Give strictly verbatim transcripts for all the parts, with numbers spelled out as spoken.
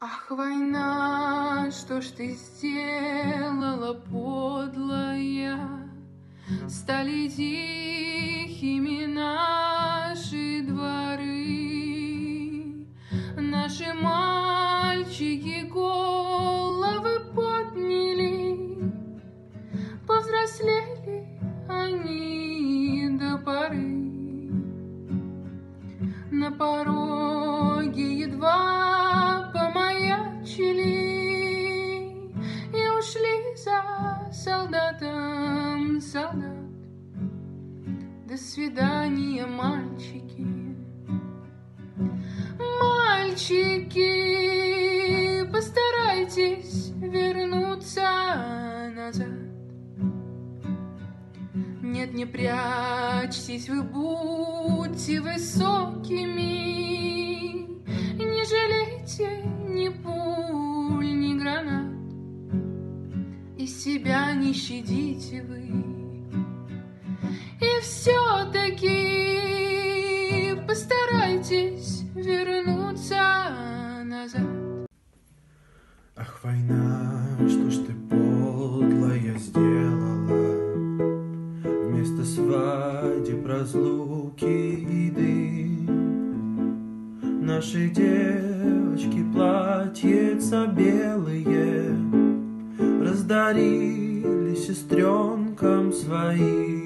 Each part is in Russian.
Ах, война, что ж ты сделала, подлая? Стали тихими наши дворы, наши мальчики головы подняли, повзрослели они до поры. На пороге едва помаячили и ушли за солдатом солдат. До свидания, мальчики, мальчики, постарайтесь вернуться назад. Нет, не прячьтесь, вы будьте высокими, не жалейте ни пуль, ни гранат, и себя не щадите вы. И все-таки постарайтесь вернуться назад. Ах, война, что ж ты подлая сделала? Вместо свадеб, разлуки и дым наши девочки платьица белые раздарили сестренкам своим.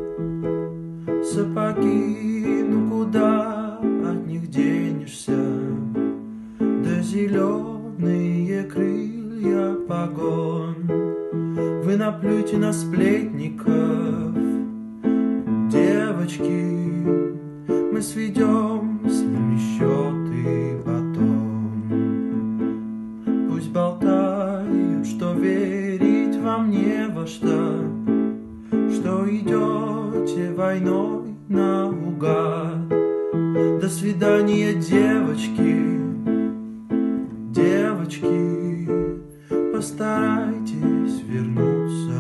Сапоги, ну куда от них денешься? Да зеленые крылья погон. Вы наплюйте на сплетников, девочки, мы сведем с ними счеты потом. Пусть болтают, что верить вам не во что, что идете войной наугад. До свидания, девочки, девочки, постарайтесь вернуться